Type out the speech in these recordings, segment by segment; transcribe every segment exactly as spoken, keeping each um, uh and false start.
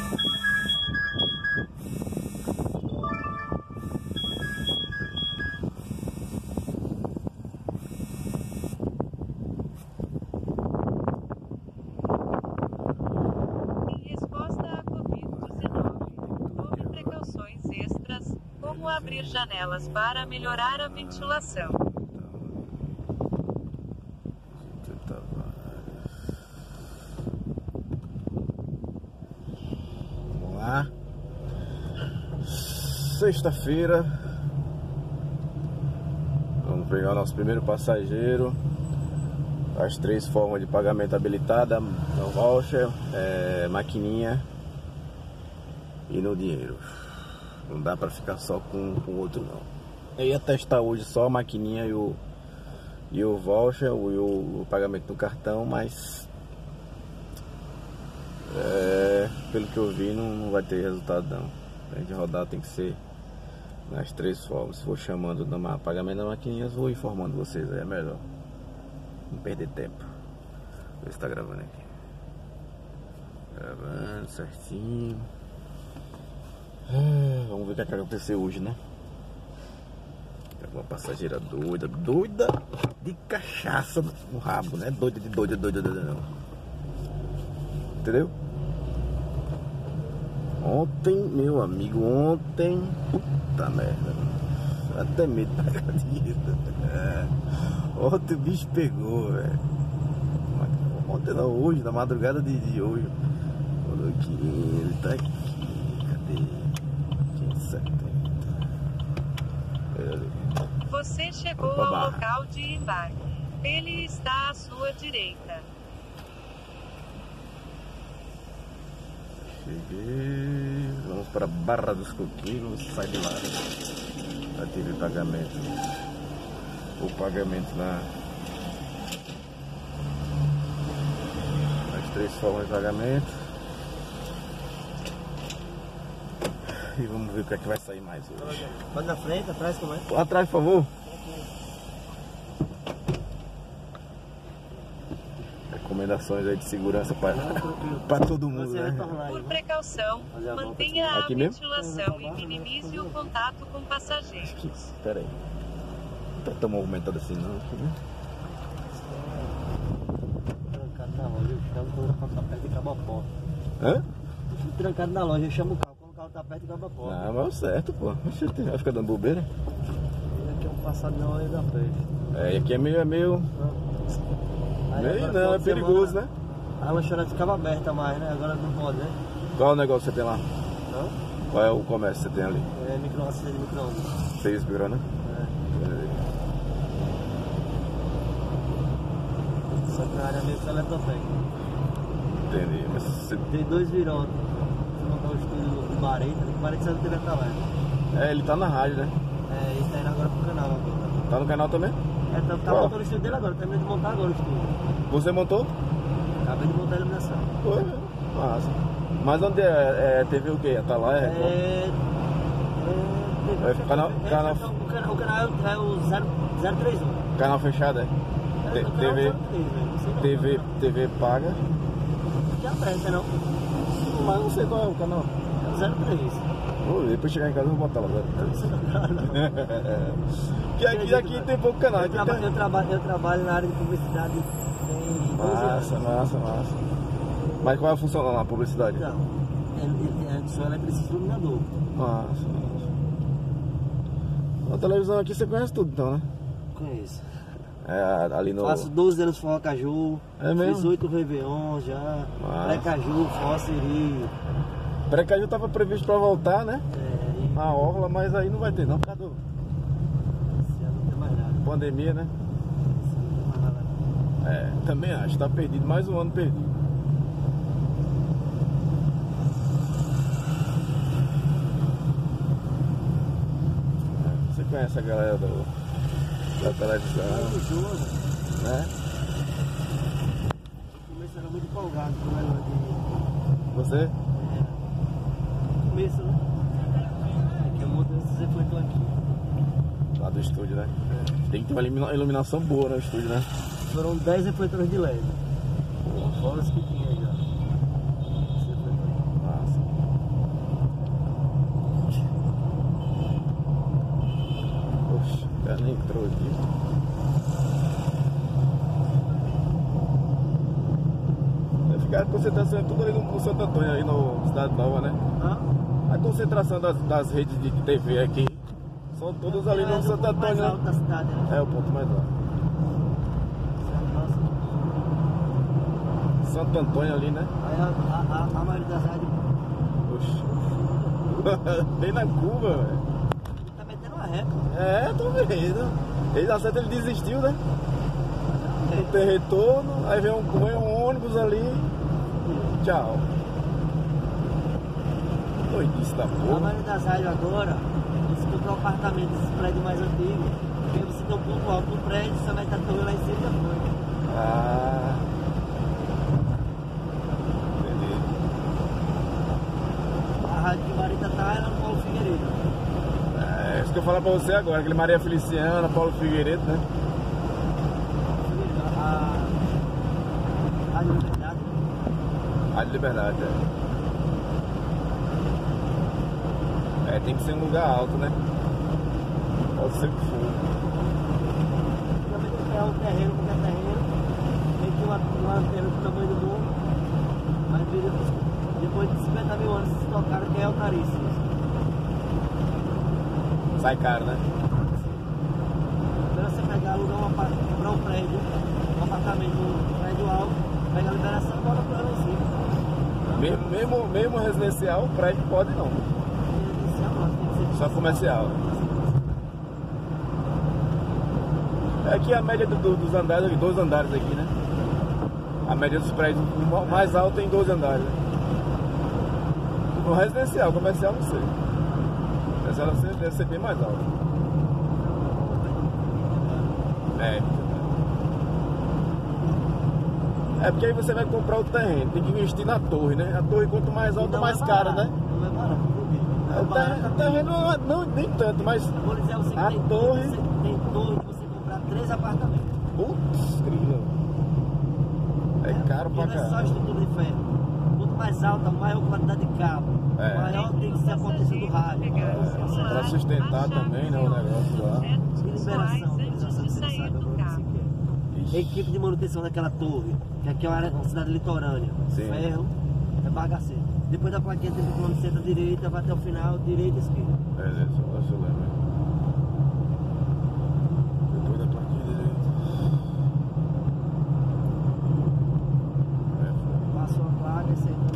Abrir janelas para melhorar a ventilação. Vamos lá. Sexta-feira. Vamos pegar o nosso primeiro passageiro. As três formas de pagamento habilitada: no voucher, é, maquininha e no dinheiro. Não dá pra ficar só com o outro não. Eu ia testar hoje só a maquininha e o, e o voucher, o, e o, o pagamento do cartão, mas é, pelo que eu vi não, não vai ter resultado não. Pra gente rodar tem que ser nas três formas. Se for chamando do pagamento da maquininha, eu vou informando vocês, aí é melhor. Não perder tempo. Vou ver se tá gravando aqui. Gravando certinho. Ah, vamos ver o que, é que aconteceu hoje, né? Uma passageira doida, doida de cachaça no rabo, né? Doida de doida, doida, doida não. Entendeu? Ontem, meu amigo, ontem, puta merda, até medo da acredita. É. Ontem o bicho pegou, velho. Ontem não, hoje, na madrugada de, de hoje. Falou que ele tá aqui. Cadê? Você chegou ao local de embarque. Ele está à sua direita. Cheguei. Vamos para Barra dos Coqueiros. Sai de lá. Vai ter o pagamento. O pagamento na. As três formas de pagamento. E vamos ver o que é que vai sair mais hoje. Pode na frente, atrás, como é? Atrás, por favor. Recomendações aí de segurança para todo mundo, né? Por precaução, mantenha a ventilação e minimize o contato com passageiros. Espera aí. Não tá tão movimentado assim não. Aqui, né? Trancado na loja, eu chamo quando o carro tá perto de acabar a porta. Hã? Eu fico trancado na loja, eu chamo o carro. O carro tá perto e acaba a porta. Ah, mas é certo, pô. Vai ficar dando bobeira? E aqui é um passado na hora da frente. É, e aqui é meio, é meio... Aí meio não, é perigoso, semana, né? A lanchonete ficava aberta mais, né? Agora não pode, né? Qual é o negócio que você tem lá? Hã? Qual é o comércio que você tem ali? É micro-ondas, de micro-ondas. Seis micro, né? É. Só que na área meio que eletrotécnica. Entendi. Mas você... Tem dois virotes. Você montar o estúdio do Bareta, o Bareta você não teve pra lá. É, ele tá na rádio, né? É, ele tá indo agora pro canal agora. Tá no canal também? É, tá, tá montando o estúdio dele agora, terminei de montar agora o estúdio. Você montou? Acabei de montar a iluminação. Foi mesmo. Massa. Mas onde é? É T V o quê? Tá lá? É, é, é, é canal, é, canal, é, o canal, o canal é o zero três um. canal fechado, é? É, T- o canal TV, é zero três, velho, não sei não. T V, T V paga. Que aberta, não? Mas não sei qual é o canal. É o zero três. Vou, depois chegar em casa eu vou botar lá. Eu não sei não, não. Que aqui, aqui tem pouco canal. Eu, Aqui traba, tem... eu, trabalho, eu trabalho na área de publicidade tem doze Massa, anos. massa, massa. Mas qual é a função lá na publicidade? Então, eu, eu sou eletricista iluminador. Massa, massa. A televisão aqui você conhece tudo então, né? Conheço. É, ali no... Faço doze anos Forró Caju. É mesmo? Fiz oito Réveillon já. Massa. Pré-Caju, Forró Siri. Pré-Caju tava previsto pra voltar, né? É, e Na orla, mas aí não vai ter não, por causa do esse ano não tem mais nada. pandemia, né? Esse ano não tem mais nada. É, também acho, tá perdido, mais um ano perdido. Você conhece a galera do, da televisão, Orgulhoso. né? No começo era muito empolgado com o negócio de... Você? É, no começo, né? É que eu montei esses refletores aqui. Lá do estúdio, né? Tem que ter uma ilumina- iluminação boa no estúdio, né? Foram dez refletores de L E D. Fora os que tinha aí já. Esse refletor. Massa. concentração é tudo ali no, no Santo Antônio, aí no Cidade Nova, né? Hã? A concentração das, das redes de T V aqui são todas ali no Santo Antônio. É o ponto mais alto da cidade, né? É o ponto mais alto. Santo Antônio ali, né? Aí a, a, a, a maioria das rádios Oxi. Bem na curva, velho. tá metendo uma reta. É, tô vendo. Ele acerta, ele desistiu, né? Não tem retorno, aí vem um, vem um ônibus ali. Tchau. Doidice da A porra. maioria das rádios agora, você compra um apartamento desses prédios mais antigos, porque você tem um ponto alto no prédio, você mete a torre lá em cima e já foi. Ah. Entendi. A rádio que Marita tá era no Paulo Figueiredo. É isso que eu falar pra você agora, aquele Maria Feliciana, Paulo Figueiredo, né? A Rádio Liberdade. Rádio Liberdade, é. É, tem que ser um lugar alto, né? Pode ser que for. Também tem que pegar um terreno, qualquer terreno, tem que uma, uma antena do tamanho do mundo, mas vira, depois de cinquenta mil anos se tocaram que é altaríssimo. Sai caro, né? Primeiro você pegar, alugar uma, comprar um prédio, um apartamento, um prédio alto, pegar a liberação e bota pra lá em cima. Mesmo, mesmo, mesmo residencial, o prédio pode não. Só comercial. É aqui a média do, do, dos andares, dois andares aqui, né? A média dos prédios, o mais alto tem dois andares. No residencial, comercial não sei. Comercial deve ser, deve ser bem mais alto. É. É porque aí você vai comprar o terreno, tem que investir na torre, né? A torre quanto mais alta, mais cara, né? Não é barato, É, o terreno, o terreno não, não, nem tanto, mas vou dizer você que a tem torre... Você, tem torre de você comprar três apartamentos. Putz, grila. É caro pra Não é só caralho. estrutura de ferro. Quanto mais alta, maior quantidade de cabo. É. Maior tem que ser a potência do rádio. É, pra sustentar também, né, o negócio lá. E liberação, autorização que você não sabe agora o que você quer. Equipe de manutenção daquela torre, que aqui é uma, área, uma cidade litorânea. Sim. Ferro, é bagaceiro. Depois da plaquinha tem que quilômetro senta direita, vai até o final, direita e esquerda. É, isso, eu acho lembro. Depois da plaquinha direita. É, Passou a placa e você...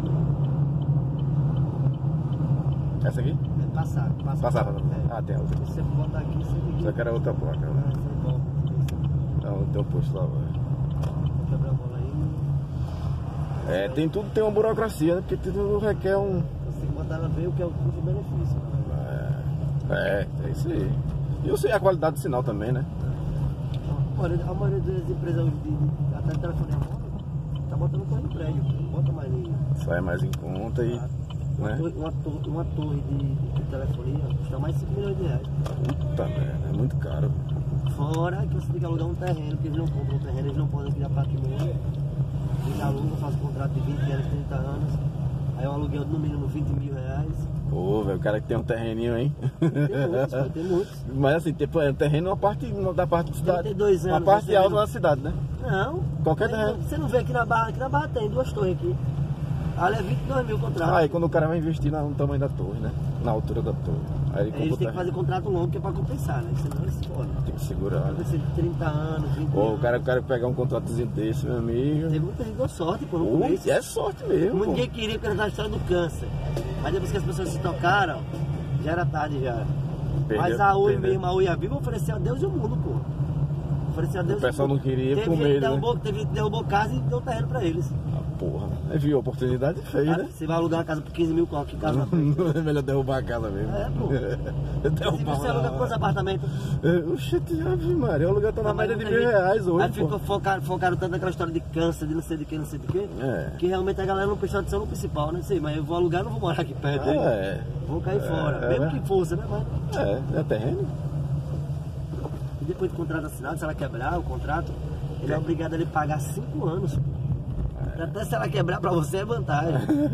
essa aqui? É passar, passar. Passar, é. ah, tem outra. Você botar aqui, você tem que... Só que era outra placa, né? Ah, você volta. Não, tem um posto lá, velho. Vou quebrar a bola aí. É, tem tudo, tem uma burocracia, né? Porque tudo requer um... Você tem que botar ela ver o que é o custo-benefício. É, é, é isso aí. E eu sei a qualidade do sinal também, né? A maioria, a maioria das empresas hoje de, de até de telefonia móvel tá botando coisa no prédio, não bota mais nem. Sai mais em conta e... Uma, né? torre, uma, torre, uma torre de, de telefonia custa mais de cinco milhões de reais. Puta merda, é muito caro. Fora que você tem que alugar um terreno, que eles não compram um terreno, eles não podem criar patrimônio. Eles alugam, fazem contrato de vinte anos, trinta anos. Aí eu aluguei no mínimo vinte mil reais. Ô, velho, o cara que tem um terreninho, hein? Tem muitos, pô, tem muitos. Mas assim, tipo, é um terreno uma parte, da parte da cidade. trinta e dois anos. Uma parte você alta não- da cidade, né? Não. Qualquer Tem- terreno. Você não vê aqui na Barra, aqui na Barra tem duas torres aqui. Ali é vinte e dois mil contratos. Aí quando o cara vai investir na- no tamanho da torre, né? Na altura da torre. Aí ele compra Eles o têm que fazer terreno. contrato longo que é pra compensar, né? Senão eles se fodem. Tem que segurar, Tem né? que ser de trinta anos, vinte Pô, o anos. cara, o cara pegar um contratozinho desse, meu amigo. Teve muita gente com sorte, pô, no Pô, começo. é sorte mesmo, pô. Ninguém queria porque era da história do câncer. Mas depois que as pessoas se tocaram, já era tarde já. Perdeu- Mas a Oi perdeu. mesmo, a Oi a Viva ofereceu a Deus e o mundo, pô. Ofereceu a Deus O pessoal e o mundo. não queria teve com gente medo, que né? derrubou, Teve gente que derrubou casa e deu terreno pra eles. Ah, porra. Aí viu a oportunidade e fez, Ah, né? Você vai alugar uma casa por quinze mil conto, que casa na frente. É melhor derrubar a casa mesmo. É, pô. Se Derrubar você aluga quantos apartamentos? Oxente, Ave Maria, o aluguel tá na Mas média de muita mil gente- reais hoje, Aí pô. ficou, focaram, focaram tanto naquela história de câncer, de não sei de que, não sei de que, É. que realmente a galera não prestou atenção no principal, né? Sei, mas eu vou alugar, não vou morar aqui perto. Ah, hein? é. Vou cair É, fora, é, mesmo né? que fosse, né? Mas... É, é terreno. E depois do contrato assinado, se ela quebrar o contrato, ele é obrigado a ele pagar cinco anos. É. Até se ela quebrar pra você é vantagem.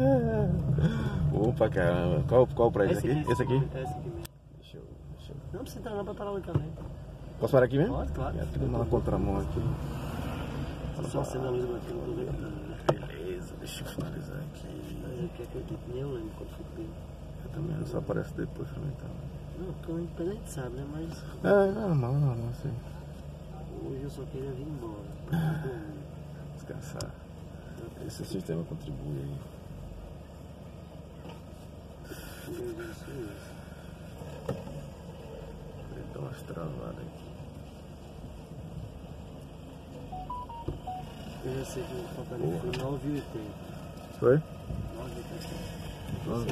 Opa, caramba. Qual, qual o prédio aqui? Esse aqui? É esse aqui mesmo. Deixa eu, deixa eu... Não precisa entrar não pra parar o caminho. Posso parar aqui mesmo? Pode, claro. É tudo na contramão aqui. Só acender a luz aqui, não tô vendo. Beleza, Deixa eu finalizar aqui. Mas eu que acredito, nem eu lembro quando foi pego. Eu também, só aparece depois pra mim, tá? Não, porque a gente a gente sabe, né? Mas É, normal, normal, assim. hoje eu só queria vir embora. Pra dormir. Descansar. Esse sistema contribui aí. Meu Deus, isso. Ele dá umas travadas aqui. Eu já sei que o faltaria foi nove e oitenta. Foi? nove e oitenta. nove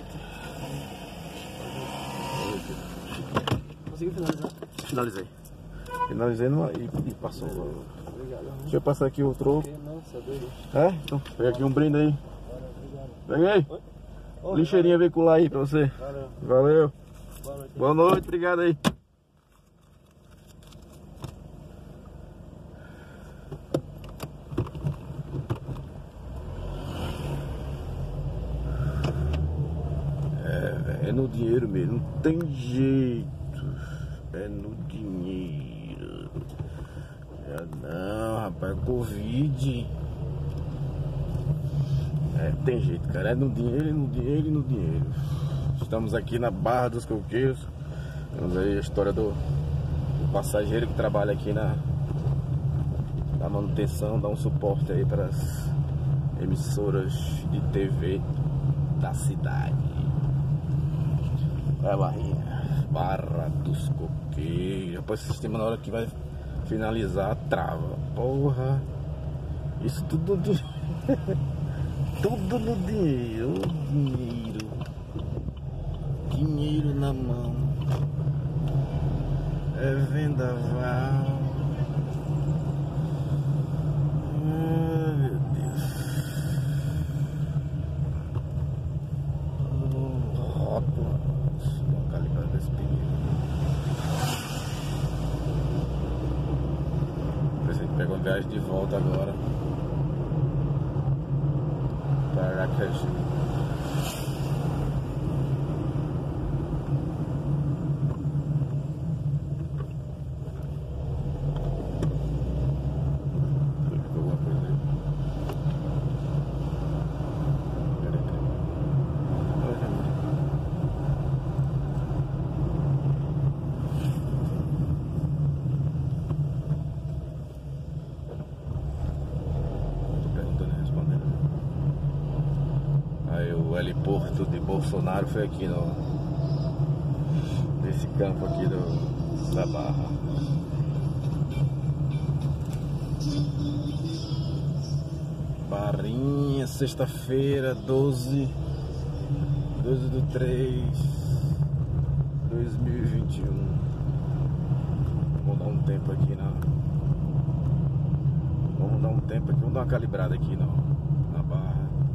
e oitenta. Conseguiu finalizar? Finalizei. Finalizei numa, e, e passou. Obrigado. Deixa eu passar aqui o troco. Não, você é doido. É? Então, pega aqui um brinde aí. Obrigado. Peguei. Lixeirinha veicular aí pra você. Valeu. Valeu. Boa noite. Boa noite, obrigado aí. É, é no dinheiro mesmo, não tem jeito. É no dinheiro. É não, rapaz, Covid. É, tem jeito, cara. É no dinheiro, no dinheiro e no dinheiro. Estamos aqui na Barra dos Coqueiros. Temos aí a história do, do passageiro que trabalha aqui na, na manutenção, dá um suporte aí para as emissoras de T V da cidade. Vai, Barrinha. Barra dos Coqueiros. Depois o sistema, na hora que vai finalizar, trava. Porra. Isso tudo no dinheiro. Tudo no dinheiro. Dinheiro. Dinheiro na mão. É vendaval. Ah, meu Deus. Rótula. Vou calibrar desse pneu. Preciso pegar o gás de volta agora. Para aquecer. O heliporto de Bolsonaro foi aqui no nesse campo aqui do, da Barra. Barrinha, sexta-feira, doze de três de dois mil e vinte e um. Vamos dar um tempo aqui na. Vamos dar um tempo aqui, vamos dar uma calibrada aqui na, na Barra.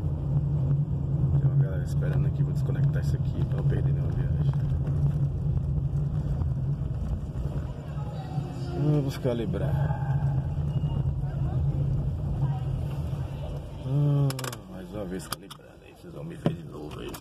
Esperando aqui, vou desconectar isso aqui para não perder nenhuma viagem. Vamos calibrar. Ah, mais uma vez calibrando aí, vocês vão me ver de novo aí.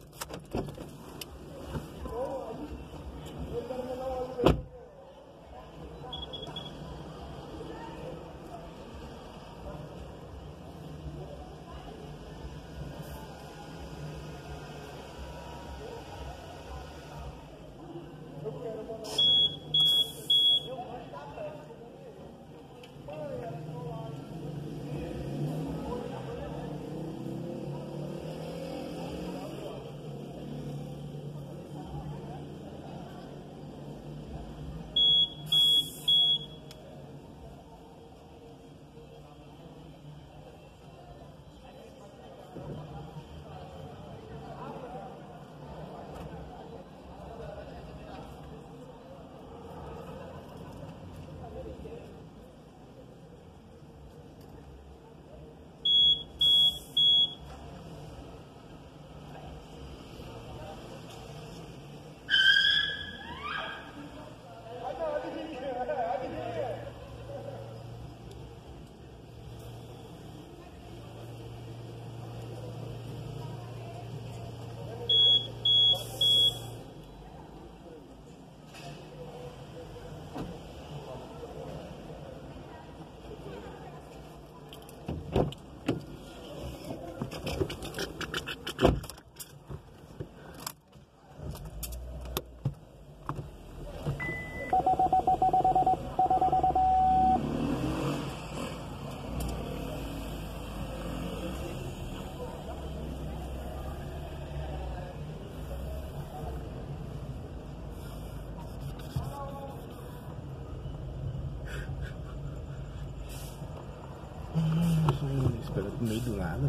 esperando no meio do nada.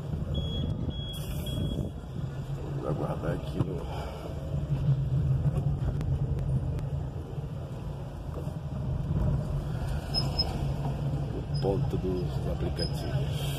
Vou aguardar aqui no... no ponto dos aplicativos.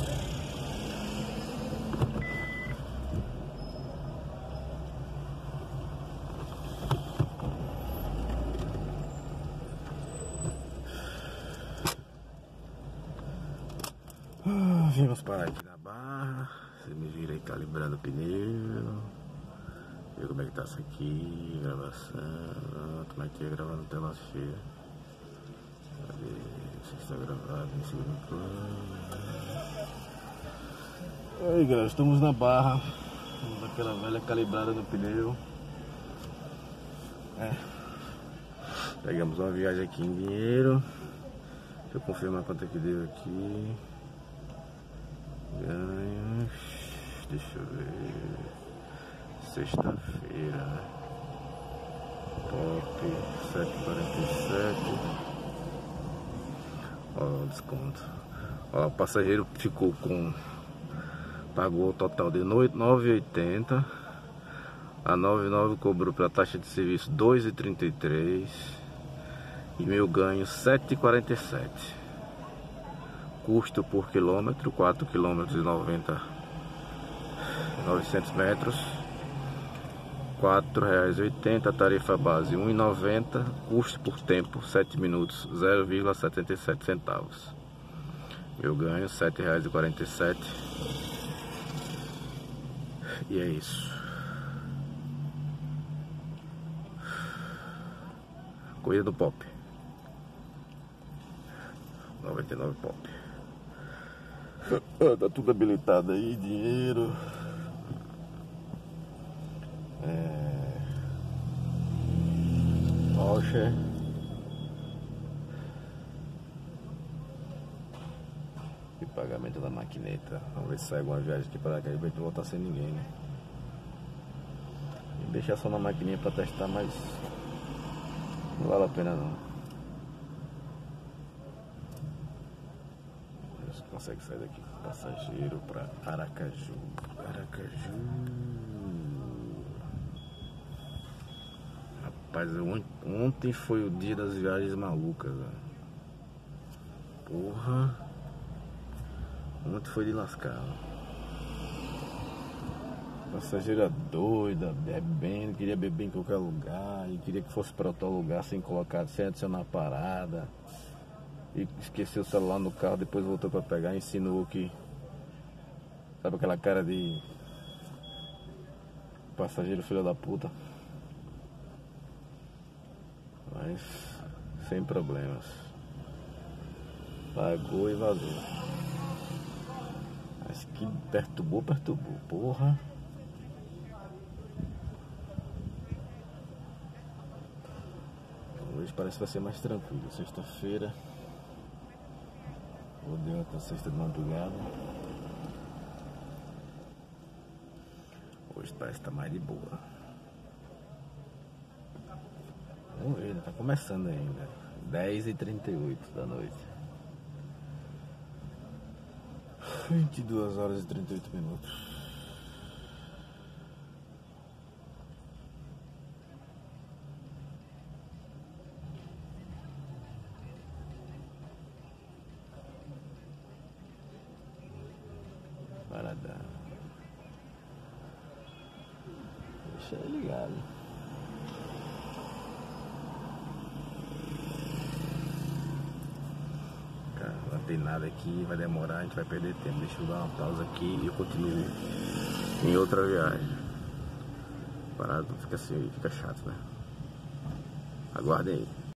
Vimos parar aqui na barra. Você me vira aí calibrando o pneu. Ver como é que tá isso aqui. Gravação. Como é que é gravando tela cheia? Cadê? Se está gravado em segundo plano. Aí galera, estamos na barra. Vamos daquela velha calibrada no pneu. É. Pegamos uma viagem aqui em dinheiro. Deixa eu confirmar quanto é que deu aqui. Ganhos, deixa eu ver, sexta-feira, né? Top, sete e quarenta e sete. Ó, o desconto. Ó, o passageiro ficou com, pagou o total de nove reais e oitenta centavos. A noventa e nove cobrou pela taxa de serviço dois reais e trinta e três centavos. E meu ganho sete reais e quarenta e sete centavos. Custo por quilômetro, quatro quilômetros e noventa, novecentos metros, quatro reais e oitenta centavos, tarifa base um real e noventa centavos, custo por tempo sete minutos, zero vírgula setenta e sete centavos. Eu ganho sete reais e quarenta e sete centavos. E é isso. Corrida do Pop. noventa e nove Pop. Tá tudo habilitado aí, dinheiro. É... voucher. E pagamento da maquineta. Vamos ver se sai alguma viagem aqui para cá. A gente voltar sem ninguém, né? E deixar só na maquininha para testar, mas não vale a pena não. Consegue sair daqui com passageiro para Aracaju. Aracaju. Rapaz, eu, ontem foi o dia das viagens malucas, velho. Porra. Ontem foi de lascar. Passageira doida, bebendo, queria beber em qualquer lugar e queria que fosse para outro lugar sem colocar, sem adicionar parada. E esqueceu o celular no carro, depois voltou para pegar e insinuou que... Sabe aquela cara de passageiro filho da puta? Mas sem problemas. Pagou e vazou. Mas que perturbou, perturbou, porra. Hoje parece que vai ser mais tranquilo. Sexta-feira. Odeio até sexta de madrugada. Hoje parece que tá mais de boa. Vamos ver, tá começando ainda. dez e trinta e oito da noite. vinte e duas horas e trinta e oito minutos. Parada. Deixa ele ligado. Cara, não tem nada aqui, vai demorar, a gente vai perder tempo. Deixa eu dar uma pausa aqui e eu continuo em outra viagem. Parado fica assim, fica chato, né? Aguardem aí.